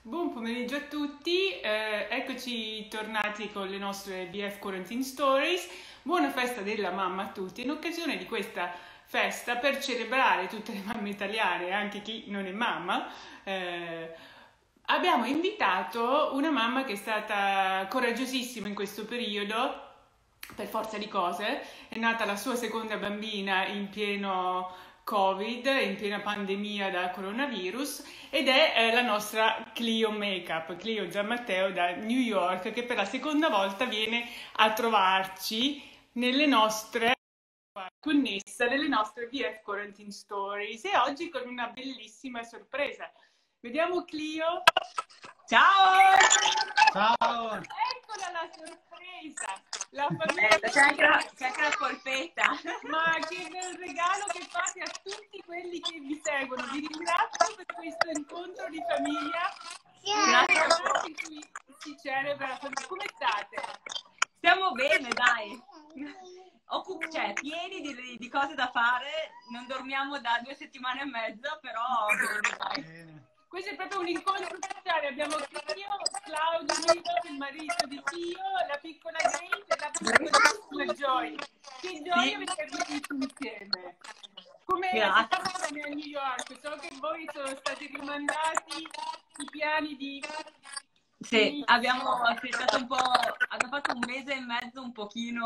Buon pomeriggio a tutti, eccoci tornati con le nostre BF Quarantine Stories. Buona festa della mamma a tutti. In occasione di questa festa, per celebrare tutte le mamme italiane e anche chi non è mamma, abbiamo invitato una mamma che è stata coraggiosissima in questo periodo. Per forza di cose, è nata la sua seconda bambina in pieno Covid, in piena pandemia da coronavirus, ed è la nostra Clio Makeup, Clio Gianmatteo da New York, che per la seconda volta viene a trovarci nelle nostre connessa nelle nostre VF Quarantine Stories e oggi con una bellissima sorpresa. Vediamo Clio. Ciao! Ciao! Eccola la sorpresa! La famiglia C'è anche la polpetta. Ma che bel regalo che fate a tutti quelli che vi seguono. Vi ringrazio per questo incontro di famiglia. Grazie. In cui si celebra la famiglia. Come state? Stiamo bene, dai. Cioè, pieni di cose da fare. Non dormiamo da 2 settimane e mezza, però dai. Questo è proprio un incontro speciale. Abbiamo Clio, Claudio, il marito di Clio, la piccola Grace e la piccolissima Joy. Che gioia vedervi tutti insieme. Come si sta a New York? So che voi sono stati rimandati i piani di... Sì, abbiamo aspettato un po', abbiamo fatto un mese e mezzo un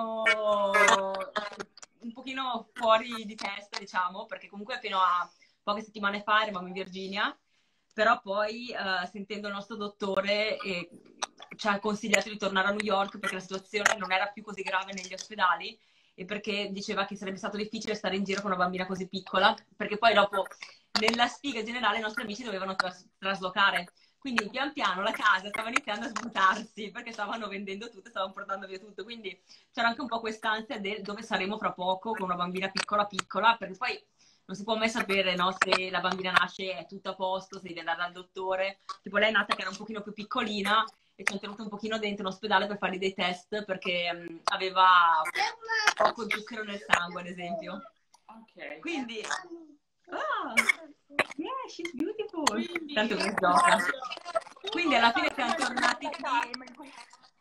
pochino fuori di testa, diciamo, perché comunque fino a poche settimane fa eravamo in Virginia, però poi sentendo il nostro dottore ci ha consigliato di tornare a New York perché la situazione non era più così grave negli ospedali e perché diceva che sarebbe stato difficile stare in giro con una bambina così piccola, perché poi dopo nella sfiga generale i nostri amici dovevano traslocare. Quindi pian piano la casa stava iniziando a svuotarsi perché stavano vendendo tutto, stavano portando via tutto. Quindi c'era anche un po' quest'ansia del dove saremo fra poco con una bambina piccola piccola, perché poi non si può mai sapere, no, se la bambina nasce è tutto a posto, se devi andare dal dottore. Tipo lei è nata che era un pochino più piccolina e ci hanno tenuto un pochino dentro in ospedale per fargli dei test perché aveva poco zucchero nel sangue, ad esempio. Ok. Quindi... Oh, yeah, she's beautiful. Quindi, Tanto che gioca. Quindi alla fine siamo tornati qui.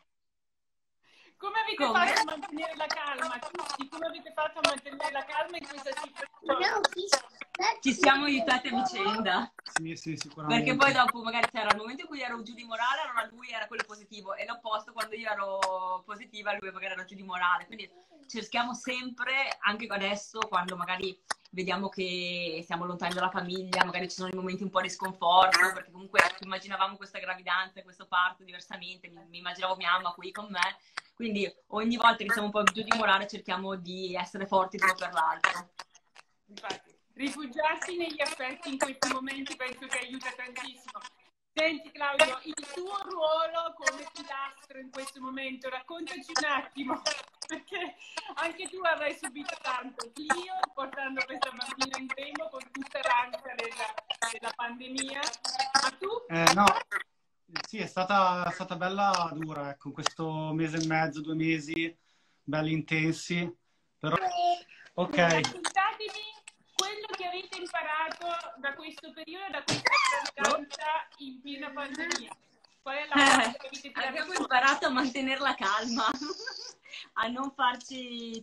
Come avete fatto a mantenere la calma? Tutti, come avete fatto a mantenere la calma in questa situazione? Ci siamo aiutati a vicenda. Sì, sicuramente. Perché poi dopo magari c'era il momento in cui ero giù di morale, allora lui era quello positivo, e l'opposto quando io ero positiva, lui magari era giù di morale. Quindi cerchiamo sempre, anche adesso, quando magari vediamo che siamo lontani dalla famiglia, magari ci sono i momenti un po' di sconforto, perché comunque immaginavamo questa gravidanza, questo parto diversamente, mi immaginavo mia mamma qui con me, quindi ogni volta che siamo un po' giù di morale cerchiamo di essere forti l'uno per l'altro. Infatti, rifugiarsi negli affetti in questi momenti penso che aiuta tantissimo. Senti Claudio, il tuo ruolo come pilastro in questo momento, raccontaci un attimo, perché anche tu avrai subito tanto. Clio portando questa bambina in grembo con tutta l'ansia della pandemia, ma tu? No, sì, è stata bella dura, ecco, questo mese e mezzo, 2 mesi, belli intensi, però... Ok. Raccontatemi quello che avete imparato da questo periodo, da questa gravidanza in piena pandemia. Qual è la cosa che avete tirato Abbiamo fuori? imparato a mantenere la calma, a non farci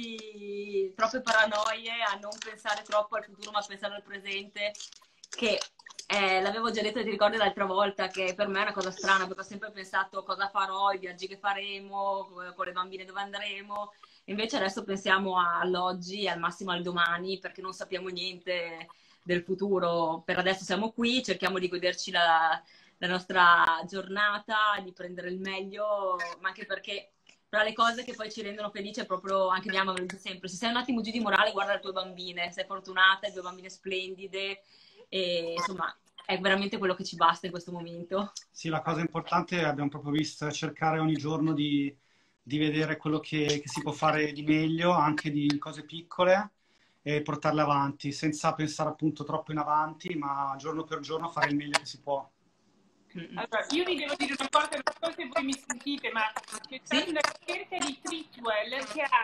troppe paranoie, a non pensare troppo al futuro, ma a pensare al presente, che l'avevo già detto, ti ricordi l'altra volta, che per me è una cosa strana, perché ho sempre pensato cosa farò, i viaggi che faremo, con le bambine dove andremo. Invece adesso pensiamo all'oggi e al massimo al domani, perché non sappiamo niente del futuro. Per adesso siamo qui, cerchiamo di goderci la nostra giornata, di prendere il meglio, ma anche perché tra le cose che poi ci rendono felici è proprio, anche mia mamma lo dice sempre, se sei un attimo giù di morale guarda le tue bambine, sei fortunata, hai 2 bambine splendide e insomma è veramente quello che ci basta in questo momento. Sì, la cosa importante abbiamo proprio visto è cercare ogni giorno di vedere quello che si può fare di meglio, anche di cose piccole, e portarle avanti, senza pensare appunto troppo in avanti, ma giorno per giorno fare il meglio che si può. Allora, io vi devo dire una cosa, non so se voi mi sentite, ma c'è stata una ricerca di Treatwell che ha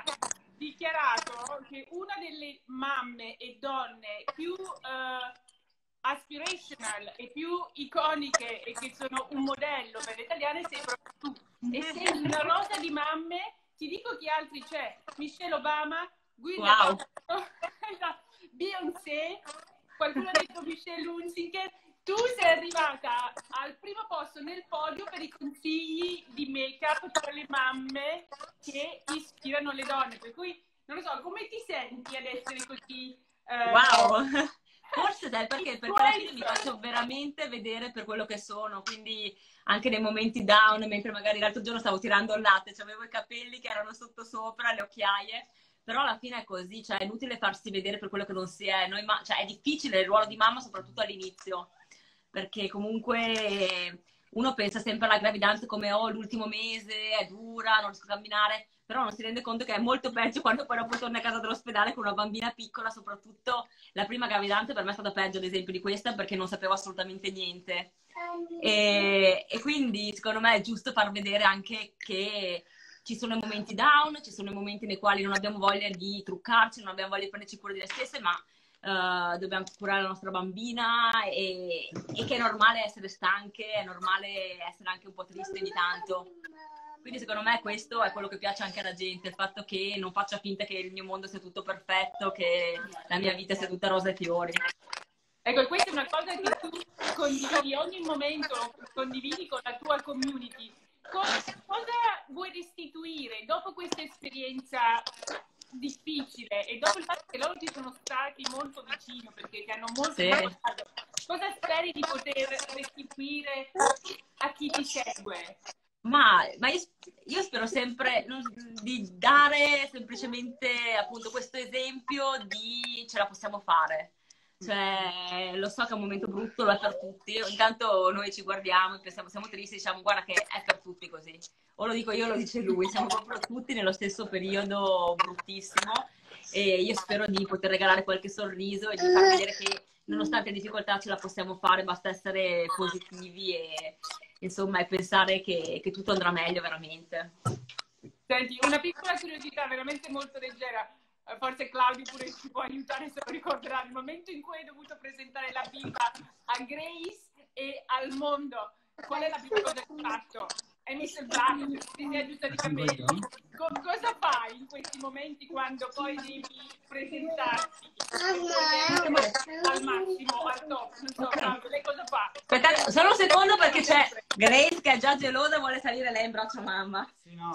dichiarato che una delle mamme e donne più aspirational e più iconiche e che sono un modello per le italiane sei proprio tu. E sei una rosa di mamme, ti dico chi altri c'è, Michelle Obama, Gwyneth Paltrow, Beyoncé, qualcuno ha detto Michelle Hunziker. Tu sei arrivata al primo posto nel podio per i consigli di make-up per le mamme che ispirano le donne, per cui non lo so, come ti senti ad essere così? Wow! Forse sai perché? Perché alla fine mi faccio veramente vedere per quello che sono, quindi anche nei momenti down, mentre magari l'altro giorno stavo tirando il latte, avevo i capelli che erano sotto sopra, le occhiaie, però alla fine è così, cioè è inutile farsi vedere per quello che non si è. Cioè, è difficile il ruolo di mamma, soprattutto all'inizio, perché comunque uno pensa sempre alla gravidanza come l'ultimo mese, è dura, non riesco a camminare, però non si rende conto che è molto peggio quando poi dopo torna a casa dall'ospedale con una bambina piccola, soprattutto la prima gravidanza per me è stata peggio ad esempio di questa perché non sapevo assolutamente niente. E quindi secondo me è giusto far vedere anche che ci sono i momenti down, ci sono i momenti nei quali non abbiamo voglia di truccarci, non abbiamo voglia di prenderci cura di noi stesse, ma dobbiamo curare la nostra bambina e che è normale essere stanche, è normale essere anche un po' triste ogni tanto. Quindi secondo me questo è quello che piace anche alla gente, il fatto che non faccia finta che il mio mondo sia tutto perfetto, che la mia vita sia tutta rosa e fiori. Ecco, questa è una cosa che tu condividi ogni momento, condividi con la tua community. Cosa vuoi restituire dopo questa esperienza difficile e dopo il fatto che loro ti sono stati molto vicino perché ti hanno molto aiutato? Cosa speri di poter restituire a chi ti segue? Ma io spero sempre di dare semplicemente appunto questo esempio di ce la possiamo fare. Cioè, lo so che è un momento brutto, lo è per tutti. Intanto noi ci guardiamo e pensiamo, siamo tristi, diciamo guarda che è per tutti così. O lo dico io o lo dice lui, siamo proprio tutti nello stesso periodo bruttissimo e io spero di poter regalare qualche sorriso e di far vedere che nonostante le difficoltà ce la possiamo fare, basta essere positivi e insomma e pensare che tutto andrà meglio veramente. Senti, una piccola curiosità veramente molto leggera. Forse Claudio pure ci può aiutare se lo ricorderà, il momento in cui hai dovuto presentare la bimba a Grace e al mondo. Qual è la prima cosa che hai fatto? Hai messo il braccio, ti sei aggiustato i capelli. Cosa fai in questi momenti quando poi devi presentarti al massimo, al top? Non so, Claudio, lei cosa fa? Aspetta, solo un secondo perché c'è Grace che è già gelosa e vuole salire lei in braccio a mamma. Sì, no.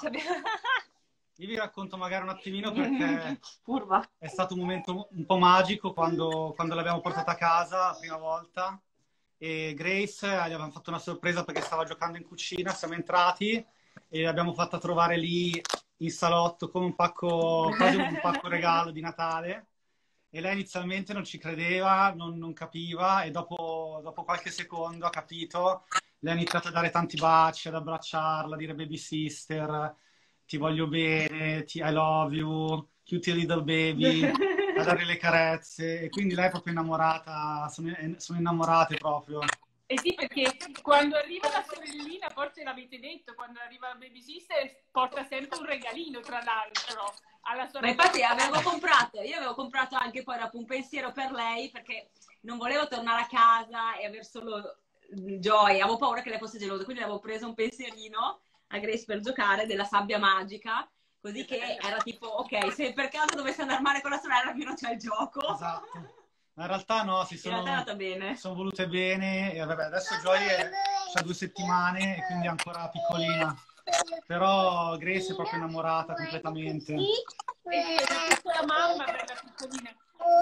Io vi racconto magari un attimino perché è stato un momento un po' magico quando l'abbiamo portata a casa la prima volta e Grace gli abbiamo fatto una sorpresa perché stava giocando in cucina, siamo entrati e l'abbiamo fatta trovare lì in salotto come un pacco, quasi un pacco regalo di Natale e lei inizialmente non ci credeva, non capiva e dopo qualche secondo ha capito, lei ha iniziato a dare tanti baci, ad abbracciarla, a dire baby sister, ti voglio bene, I love you, cutie little baby, a dare le carezze. E quindi lei è proprio innamorata, sono innamorate proprio. Eh sì, perché quando arriva la sorellina, forse l'avete detto, quando arriva la baby sister porta sempre un regalino, tra l'altro, alla sorella. Ma infatti io avevo comprato anche poi dopo un pensiero per lei, perché non volevo tornare a casa e aver solo gioia, avevo paura che lei fosse gelosa, quindi avevo preso un pensierino a Grace per giocare della sabbia magica, così che era tipo, ok, se per caso dovesse andare male con la sorella, almeno c'è il gioco. Esatto. Ma in realtà no, sono volute bene e vabbè, adesso Joy ha 2 settimane e quindi è ancora piccolina. Però Grace è proprio innamorata completamente. È una piccola mamma per la piccolina.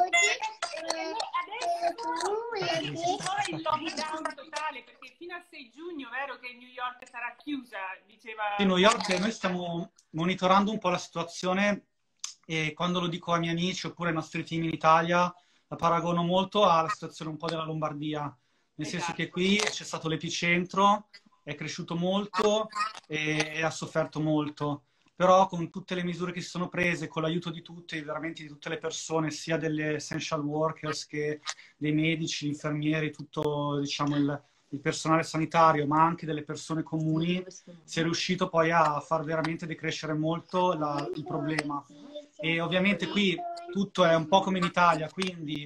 Adesso è il lockdown totale perché fino al 6 giugno, vero che New York sarà chiusa, diceva. In New York noi stiamo monitorando un po' la situazione e quando lo dico ai miei amici oppure ai nostri team in Italia la paragono molto alla situazione un po' della Lombardia, nel senso che qui c'è stato l'epicentro, è cresciuto molto e ha sofferto molto. Però con tutte le misure che si sono prese, con l'aiuto di tutte, veramente di tutte le persone, sia delle essential workers che dei medici, infermieri, tutto diciamo, il personale sanitario, ma anche delle persone comuni, si è riuscito poi a far veramente decrescere molto il problema. E ovviamente qui tutto è un po' come in Italia, quindi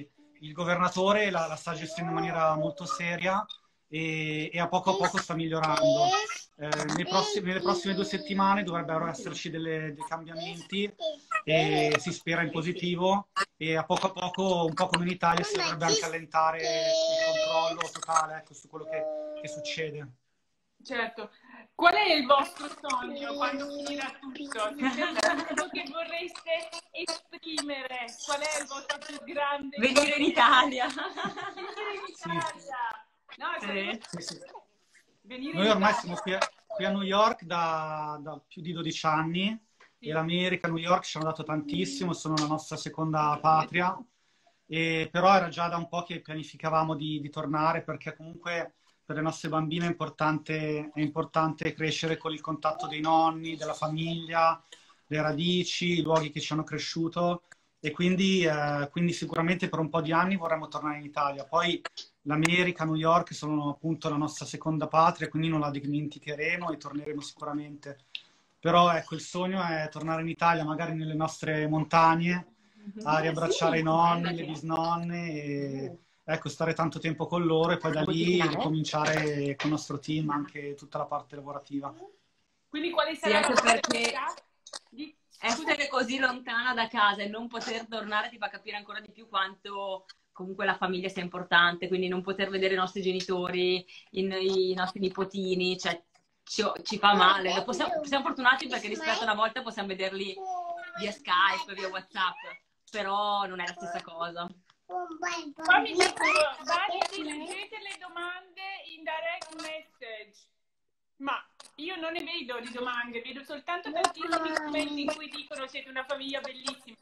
il governatore la sta gestendo in maniera molto seria e a poco sta migliorando. Nelle prossime 2 settimane dovrebbero esserci dei cambiamenti e si spera in positivo, e a poco, un po' come in Italia, si dovrebbe anche allentare il controllo totale, ecco, su quello che succede. Certo. Qual è il vostro sogno quando finirà tutto? Se c'è qualcosa che vorreste esprimere, qual è il vostro più grande Venire in Italia. Venire in Italia. No, Sì. venire Noi in ormai Italia. siamo qui a New York da più di 12 anni, Sì. e l'America, New York ci hanno dato tantissimo, sono la nostra seconda patria, però era già da un po' che pianificavamo di tornare, perché comunque per le nostre bambine è importante crescere con il contatto dei nonni, della famiglia, le radici, i luoghi che ci hanno cresciuto, e quindi sicuramente per un po' di anni vorremmo tornare in Italia. Poi l'America, New York sono appunto la nostra seconda patria, quindi non la dimenticheremo e torneremo sicuramente. Però ecco, il sogno è tornare in Italia, magari nelle nostre montagne, a riabbracciare i nonni, le bisnonne, e ecco, stare tanto tempo con loro, e poi da lì ricominciare con il nostro team anche tutta la parte lavorativa. Quindi quale Sì, sarà la anche vostra perché di- essere così lontana da casa e non poter tornare ti fa capire ancora di più quanto comunque la famiglia sia importante, quindi non poter vedere i nostri genitori, i nostri nipotini, cioè ci fa male. Siamo fortunati perché rispetto a una volta possiamo vederli via Skype, via WhatsApp, però non è la stessa cosa. Qua mi dicono, Valerie, leggete le domande in direct message. Ma io non ne vedo di domande, vedo soltanto tantissimi commenti in cui dicono siete una famiglia bellissima.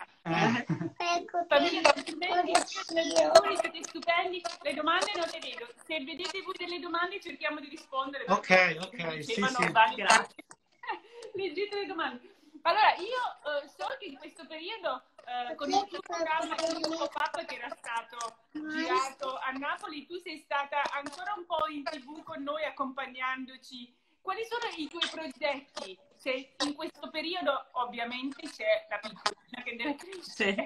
Famiglia bellissima, siete stupendi. Le domande non le vedo. Se vedete voi delle domande cerchiamo di rispondere. Ok, sì. Grazie. Leggete le domande. Allora, io so che in questo periodo con il tuo programma il pop-up che era stato girato a Napoli, tu sei stata ancora un po' in TV con noi accompagnandoci. Quali sono i tuoi progetti? Se in questo periodo ovviamente c'è la piccolina che deve crescere,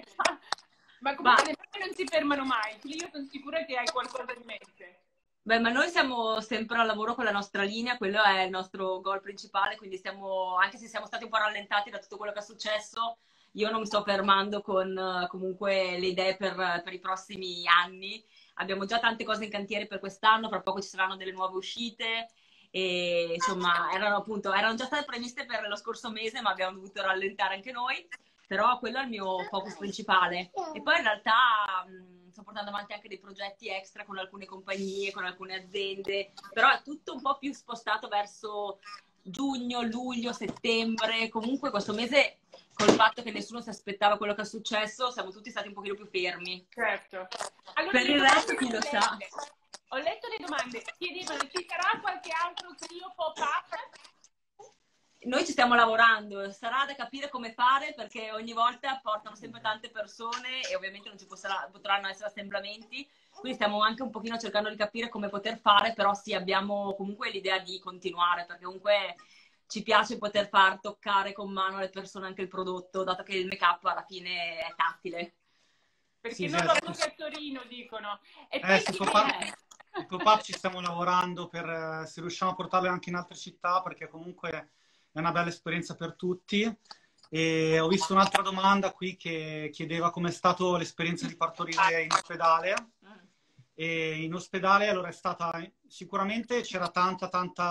ma comunque le donne non si fermano mai, quindi io sono sicura che hai qualcosa in mente. Beh, ma noi siamo sempre al lavoro con la nostra linea, quello è il nostro goal principale, quindi anche se siamo stati un po' rallentati da tutto quello che è successo, io non mi sto fermando con comunque le idee per i prossimi anni. Abbiamo già tante cose in cantiere per quest'anno, fra poco ci saranno delle nuove uscite, e insomma erano già state previste per lo scorso mese, ma abbiamo dovuto rallentare anche noi, però quello è il mio focus principale. E poi in realtà sto portando avanti anche dei progetti extra con alcune compagnie, con alcune aziende, però è tutto un po' più spostato verso giugno, luglio, settembre. Comunque questo mese, col fatto che nessuno si aspettava quello che è successo, siamo tutti stati un pochino più fermi. Certo. Allora, per il resto chi lo sa. Ho letto le domande, chiedevano ci sarà qualche altro Clio pop-up? Noi ci stiamo lavorando, sarà da capire come fare, perché ogni volta portano sempre tante persone e ovviamente non ci potranno essere assemblamenti, quindi stiamo anche un pochino cercando di capire come poter fare, però sì, abbiamo comunque l'idea di continuare, perché comunque ci piace poter far toccare con mano alle persone anche il prodotto, dato che il make-up alla fine è tattile. Perché Sì, non lo pure a Torino, dicono. E poi il pop-up ci stiamo lavorando per se riusciamo a portarlo anche in altre città, perché comunque è una bella esperienza per tutti. E ho visto un'altra domanda qui che chiedeva com'è stata l'esperienza di partorire in ospedale. E in ospedale allora è stata sicuramente, c'era tanta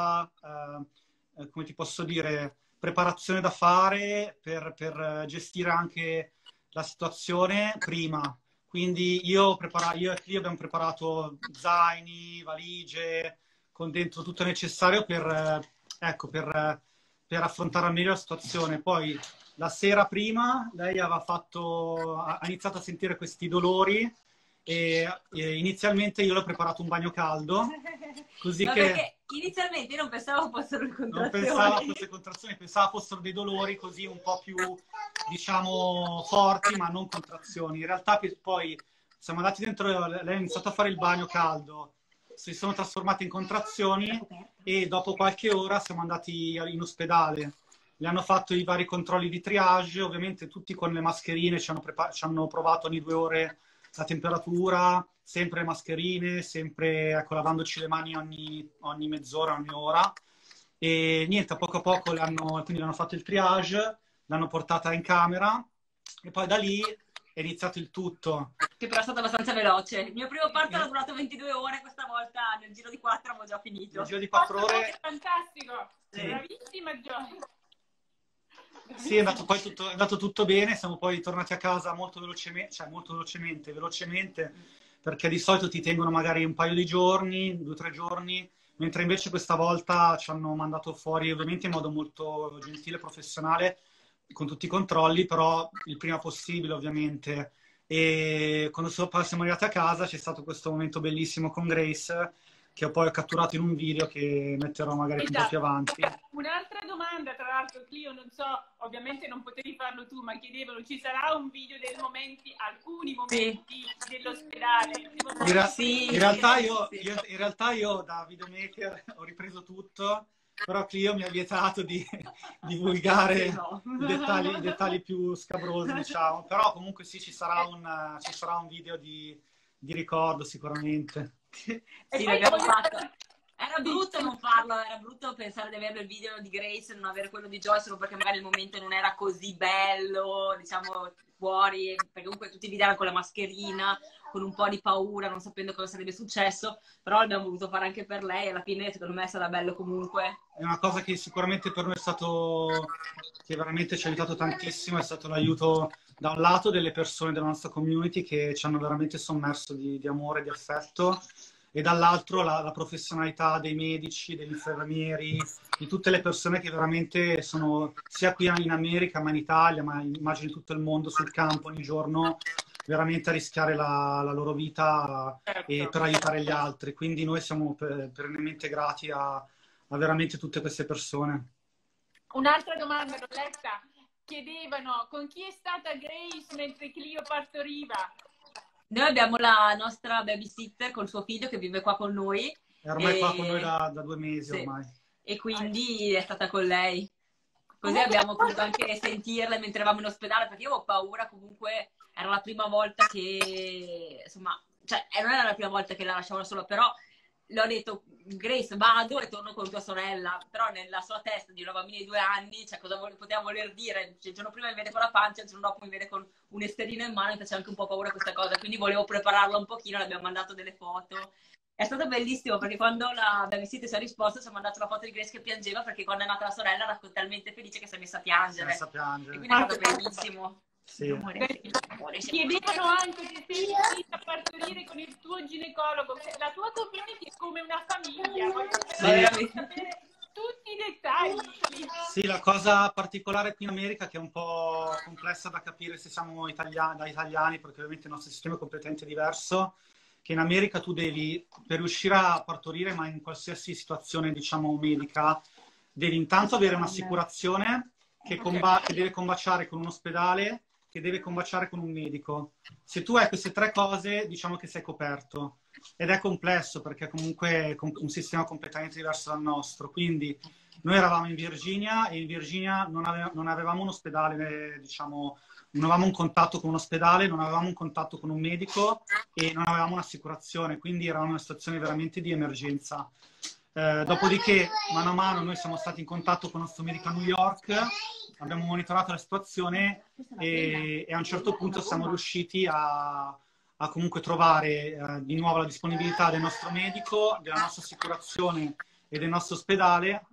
come ti posso dire, preparazione da fare per gestire anche la situazione prima. Quindi io e Clio abbiamo preparato zaini, valigie, con dentro tutto il necessario per affrontare al meglio la situazione. Poi la sera prima lei ha iniziato a sentire questi dolori e inizialmente io le ho preparato un bagno caldo, così perché inizialmente io non pensavo fossero le contrazioni. Non pensavo fosse contrazioni, pensavo fossero dei dolori così un po' più, diciamo, forti, ma non contrazioni. In realtà poi siamo andati dentro, lei ha iniziato a fare il bagno caldo, si sono trasformate in contrazioni e dopo qualche ora siamo andati in ospedale. Le hanno fatto i vari controlli di triage, ovviamente tutti con le mascherine, ci hanno provato ogni 2 ore la temperatura, sempre mascherine, sempre ecco, lavandoci le mani ogni mezz'ora, ogni ora. E niente, a poco quindi hanno fatto il triage, l'hanno portata in camera e poi da lì è iniziato il tutto. Che però è stato abbastanza veloce. Il mio primo parto era durato 22 ore, questa volta nel giro di 4 avevo già finito. Nel giro di 4 ore... È fantastico! Sì. Bravissima Gioia! Sì, è andato tutto bene, siamo poi tornati a casa molto velocemente, perché di solito ti tengono magari un paio di giorni, 2 o 3 giorni, mentre invece questa volta ci hanno mandato fuori ovviamente in modo molto gentile e professionale, con tutti i controlli, però il prima possibile ovviamente. E quando poi siamo arrivati a casa c'è stato questo momento bellissimo con Grace, che poi ho catturato in un video che metterò magari un po' più avanti. Un'altra domanda, tra l'altro, Clio, non so, ovviamente non potevi farlo tu, ma chiedevano, ci sarà un video dei momenti, alcuni momenti dell'ospedale? In realtà io da videomaker ho ripreso tutto, però Clio mi ha vietato di divulgare i dettagli più scabrosi, diciamo. Però comunque sì, ci sarà un video di ricordo sicuramente. Sì, l'abbiamo fatto. Era brutto non farlo, era brutto pensare di avere il video di Grace e non avere quello di Joy, solo perché magari il momento non era così bello, diciamo, fuori, perché comunque tutti i video erano con la mascherina, con un po' di paura, non sapendo cosa sarebbe successo, però l'abbiamo voluto fare anche per lei e alla fine secondo me è stato bello comunque. È una cosa che sicuramente per noi è stato, che veramente ci ha aiutato tantissimo, è stato l'aiuto da un lato delle persone della nostra community che ci hanno veramente sommerso di amore, di affetto, e dall'altro la professionalità dei medici, degli infermieri, di tutte le persone che veramente sono sia qui in America ma in Italia, ma immagino in tutto il mondo sul campo ogni giorno, veramente a rischiare la loro vita e per aiutare gli altri. Quindi noi siamo perennemente grati a veramente tutte queste persone. Un'altra domanda, Rolletta. Chiedevano con chi è stata Grace mentre Clio partoriva? Noi abbiamo la nostra babysitter con suo figlio che vive qua con noi. È ormai qua con noi da 2 mesi ormai. E quindi è stata con lei. Così abbiamo potuto anche sentirla mentre eravamo in ospedale, perché io avevo paura, comunque era la prima volta che, insomma, cioè non era la prima volta che la lasciavano sola, però le ho detto, Grace, vado e torno con tua sorella, però nella sua testa di una bambina di 2 anni, cioè cosa poteva voler dire? Cioè, il giorno prima mi vede con la pancia, il giorno dopo mi vede con un esterino in mano, mi faceva anche un po' paura questa cosa, quindi volevo prepararla un pochino, le abbiamo mandato delle foto. È stato bellissimo perché quando la babysitter si è risposta ci ha mandato la foto di Grace che piangeva, perché quando è nata la sorella era talmente felice che si è messa a piangere. E quindi è stato bellissimo. Sì. Chiedevano anche se sei riuscita a partorire con il tuo ginecologo. La tua community è come una famiglia. Voglio sapere tutti i dettagli. Sì, la cosa particolare qui in America, che è un po' complessa da capire se siamo da italiani, perché ovviamente il nostro sistema è completamente diverso, che in America tu devi, per riuscire a partorire, ma in qualsiasi situazione, diciamo, medica, devi intanto avere un'assicurazione che deve combaciare con un ospedale, che deve combaciare con un medico. Se tu hai queste 3 cose, diciamo che sei coperto. Ed è complesso, perché comunque è un sistema completamente diverso dal nostro. Quindi noi eravamo in Virginia e in Virginia non avevamo un ospedale, diciamo, non avevamo un contatto con un ospedale, non avevamo un contatto con un medico e non avevamo un'assicurazione, quindi eravamo in una situazione veramente di emergenza. Dopodiché, mano a mano, noi siamo stati in contatto con il nostro medico a New York, abbiamo monitorato la situazione e a un certo punto siamo riusciti a comunque trovare di nuovo la disponibilità del nostro medico, della nostra assicurazione e del nostro ospedale,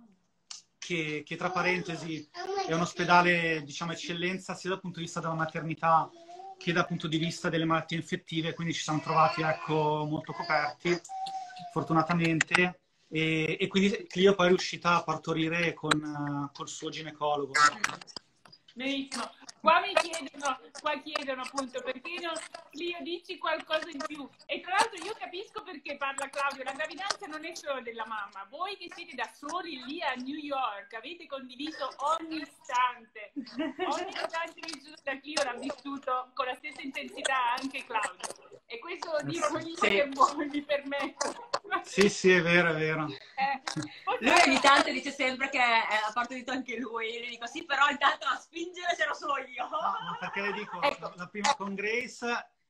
che tra parentesi è un ospedale, diciamo, eccellenza sia dal punto di vista della maternità che dal punto di vista delle malattie infettive, quindi ci siamo trovati, ecco, molto coperti, fortunatamente, e quindi Clio poi è riuscita a partorire col suo ginecologo. Benissimo. Qua chiedono appunto perché Clio dici qualcosa in più. E tra l'altro io capisco perché parla Claudio, la gravidanza non è solo della mamma. Voi che siete da soli lì a New York avete condiviso ogni istante vissuto da Clio l'ha vissuto con la stessa intensità anche Claudio. E questo dico io che voi mi permetto. Sì, è vero, è vero. Lui ogni tanto dice sempre che ha partorito anche lui, e io gli dico sì, però intanto a spingere c'ero solo io. No, perché le dico, la prima con Grace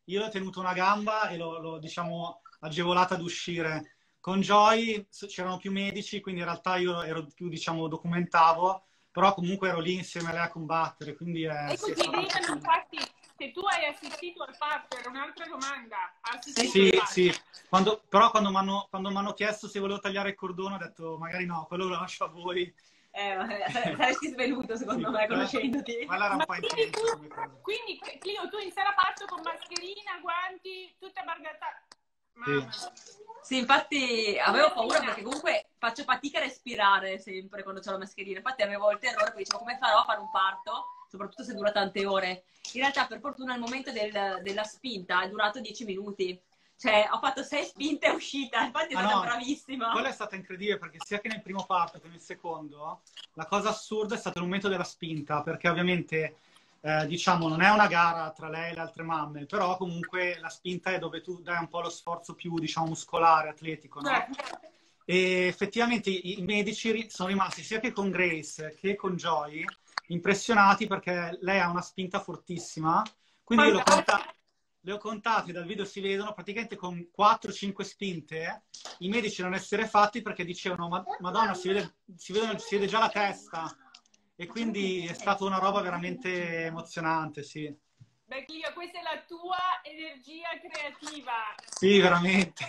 io ho tenuto una gamba e l'ho, diciamo, agevolata ad uscire. Con Joy c'erano più medici, quindi in realtà io ero più, diciamo, documentavo, però comunque ero lì insieme a lei a combattere, quindi E sì, è così stato dicono, infatti, se tu hai assistito al parto, era un'altra domanda, hai assistito al sì, parto? sì. Però quando m'hanno chiesto se volevo tagliare il cordone, ho detto magari no, quello lo lascio a voi. Saresti svenuto, secondo me, conoscendoti. Quella era un Ma po' quindi intensa come cosa. quindi Clio, tu in sala parto con mascherina, guanti, tutta bargata. Sì. Mamma mia. Sì, infatti avevo paura perché comunque faccio fatica a respirare sempre quando c'ho la mascherina. Infatti avevo il terrore, poi dicevo come farò a fare un parto, soprattutto se dura tante ore. In realtà, per fortuna, il momento della spinta è durato 10 minuti. Cioè, ho fatto 6 spinte e uscita. Infatti è Ah stata no, bravissima. quella è stata incredibile perché sia che nel primo parto che nel secondo, la cosa assurda è stato il momento della spinta, perché ovviamente, diciamo, non è una gara tra lei e le altre mamme, però comunque la spinta è dove tu dai un po' lo sforzo più, diciamo, muscolare, atletico, no? E effettivamente i medici sono rimasti sia che con Grace che con Joy impressionati perché lei ha una spinta fortissima, quindi io le ho contate, dal video si vedono praticamente con 4-5 spinte, i medici non essere fatti perché dicevano Madonna, si vede già la testa. E quindi è stata una roba veramente emozionante, sì. Beh, Clio, questa è la tua energia creativa. Sì, veramente.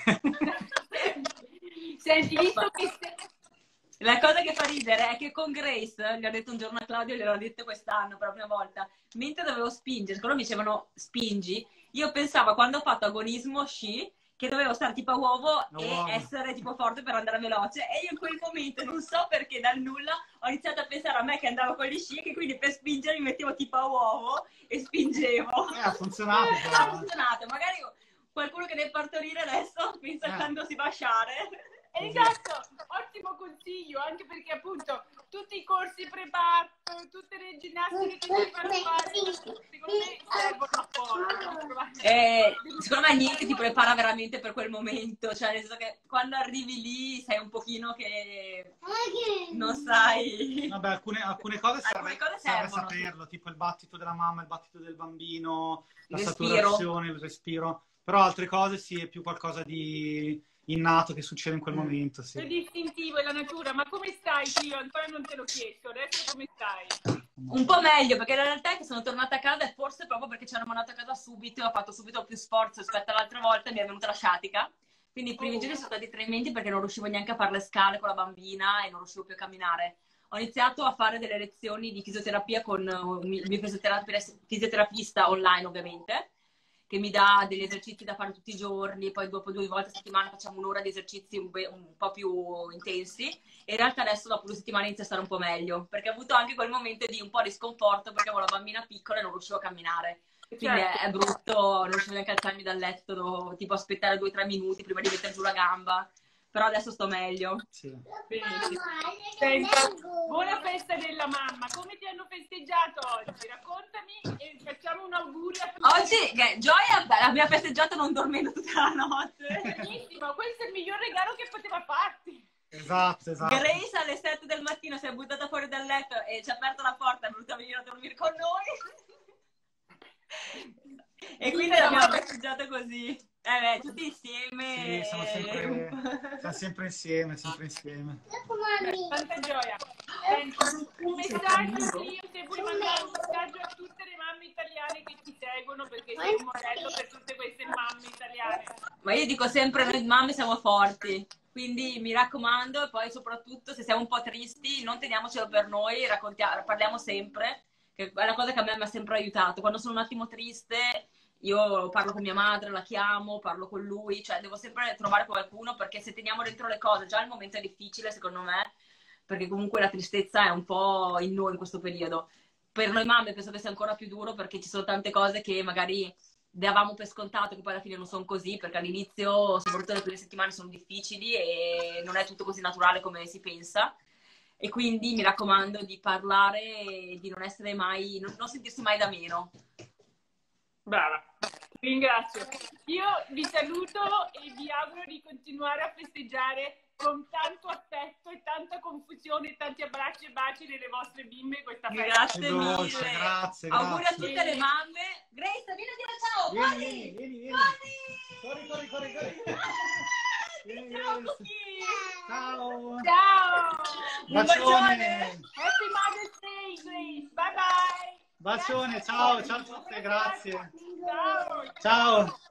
Senti, visto che La cosa che fa ridere è che con Grace, gli ho detto un giorno a Claudio, gliel'ho detto quest'anno per la prima volta, mentre dovevo spingere, loro mi dicevano spingi, io pensavo quando ho fatto agonismo sci che dovevo stare tipo a uovo e essere tipo forte per andare veloce e io in quel momento non so perché dal nulla ho iniziato a pensare a me che andavo con gli sci e che quindi per spingere mi mettevo tipo a uovo e spingevo. Ha funzionato. Ha funzionato, magari qualcuno che deve partorire adesso pensa quando si va a sciare. Esatto, ottimo consiglio, anche perché appunto tutti i corsi pre-parto, tutte le ginnastiche che ti fanno fare, secondo me servono un po'. Secondo me niente ti prepara veramente per quel momento, cioè nel senso che quando arrivi lì sei un pochino che non sai. Vabbè, alcune cose serve servono. saperlo, tipo il battito della mamma, il battito del bambino, la respiro. saturazione, il respiro, però altre cose sì, è più qualcosa di innato che succede in quel momento, sì. È distintivo, è la natura, ma come stai, Clio? Ancora non te l'ho chiesto, adesso come stai? Un po' meglio, perché la realtà è che sono tornata a casa e forse proprio perché ci hanno mandato a casa subito, ho fatto subito più sforzo rispetto all'altra volta e mi è venuta la sciatica. Quindi i primi giorni sono stati trementi perché non riuscivo neanche a fare le scale con la bambina e non riuscivo più a camminare. Ho iniziato a fare delle lezioni di fisioterapia con il mio fisioterapista online, ovviamente, che mi dà degli esercizi da fare tutti i giorni, poi dopo 2 volte a settimana facciamo un'ora di esercizi un po' più intensi. E in realtà adesso dopo 2 settimane inizia a stare un po' meglio, perché ho avuto anche quel momento di un po' di sconforto perché avevo la bambina piccola e non riuscivo a camminare. Quindi è brutto, non riuscivo neanche a alzarmi dal letto, dovevo tipo aspettare 2-3 minuti prima di mettere giù la gamba. Però adesso sto meglio. Sì. Senti, buona festa della mamma. Come ti hanno festeggiato oggi? Raccontami e facciamo un augurio a tutti. Oggi, Gioia mi ha festeggiato non dormendo tutta la notte. Benissimo, questo è il miglior regalo che poteva farti. Esatto. Grace alle 7 del mattino si è buttata fuori dal letto e ci ha aperto la porta, è venuta a venire a dormire con noi. E quindi l'abbiamo festeggiato così. Tutti insieme. Sì, siamo sempre insieme. Tanta gioia. Senti, un messaggio, io se vuoi mandare un messaggio a tutte le mamme italiane che ti seguono, perché sei un modello per tutte queste mamme italiane. Ma io dico sempre, noi mamme siamo forti. Quindi mi raccomando, e poi soprattutto se siamo un po' tristi, non teniamocelo per noi, parliamo sempre, che è la cosa che a me mi ha sempre aiutato. Quando sono un attimo triste, io parlo con mia madre, la chiamo, parlo con lui, cioè devo sempre trovare qualcuno, perché se teniamo dentro le cose, già il momento è difficile secondo me, perché comunque la tristezza è un po' in noi in questo periodo. Per noi mamme penso che sia ancora più duro, perché ci sono tante cose che magari davamo per scontato, che poi alla fine non sono così, perché all'inizio, soprattutto le prime settimane, sono difficili e non è tutto così naturale come si pensa. E quindi mi raccomando di parlare e di non essere mai, non sentirsi mai da meno. Brava, ringrazio. Io vi saluto e vi auguro di continuare a festeggiare con tanto affetto e tanta confusione, tanti abbracci e baci nelle vostre bimbe questa festa. Grazie dolce, mille. grazie. Auguri a tutte le mamme. Grace, vieni a dire ciao. Vieni. Corri. Vieni, Ciao, Grace. Cookie. Ciao. Ciao! Un bacione. Happy Mother's Day, Grace! Bye bye! Bacione, ciao a tutte, grazie. Ciao! Ciao.